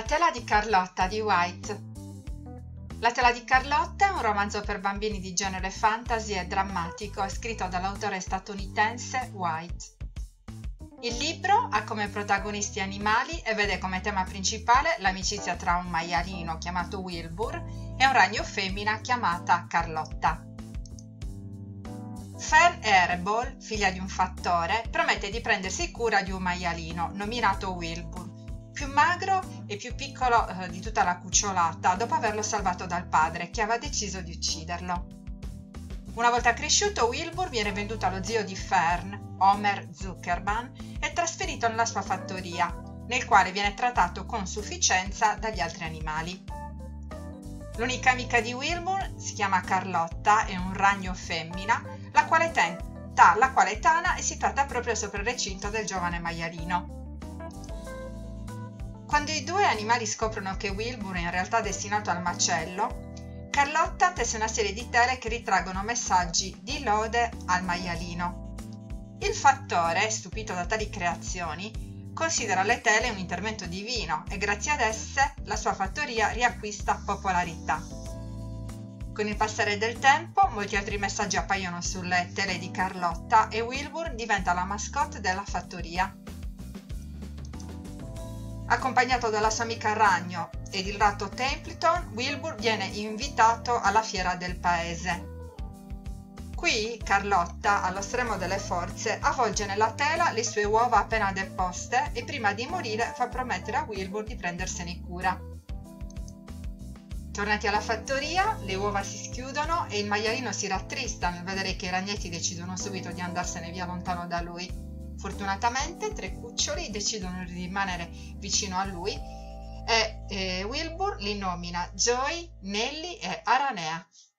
tela di Carlotta di White. La tela di Carlotta è un romanzo per bambini di genere fantasy e drammatico scritto dall'autore statunitense White. Il libro ha come protagonisti animali e vede come tema principale l'amicizia tra un maialino chiamato Wilbur e un ragno femmina chiamata Carlotta. Fern Erebol, figlia di un fattore, promette di prendersi cura di un maialino nominato Wilbur, più magro e più piccolo di tutta la cucciolata, dopo averlo salvato dal padre, che aveva deciso di ucciderlo. Una volta cresciuto, Wilbur viene venduto allo zio di Fern, Homer Zuckerman, e trasferito nella sua fattoria, nel quale viene trattato con sufficienza dagli altri animali. L'unica amica di Wilbur si chiama Carlotta, è un ragno femmina, la quale tana e si tratta proprio sopra il recinto del giovane maialino. Quando i due animali scoprono che Wilbur è in realtà destinato al macello, Carlotta tesse una serie di tele che ritraggono messaggi di lode al maialino. Il fattore, stupito da tali creazioni, considera le tele un intervento divino e grazie ad esse la sua fattoria riacquista popolarità. Con il passare del tempo, molti altri messaggi appaiono sulle tele di Carlotta e Wilbur diventa la mascotte della fattoria. Accompagnato dalla sua amica Ragno ed il ratto Templeton, Wilbur viene invitato alla fiera del paese. Qui Carlotta, allo stremo delle forze, avvolge nella tela le sue uova appena deposte e prima di morire fa promettere a Wilbur di prendersene cura. Tornati alla fattoria, le uova si schiudono e il maialino si rattrista nel vedere che i ragnetti decidono subito di andarsene via lontano da lui. Fortunatamente 3 cuccioli decidono di rimanere vicino a lui e Wilbur li nomina Joey, Nelly e Aranea.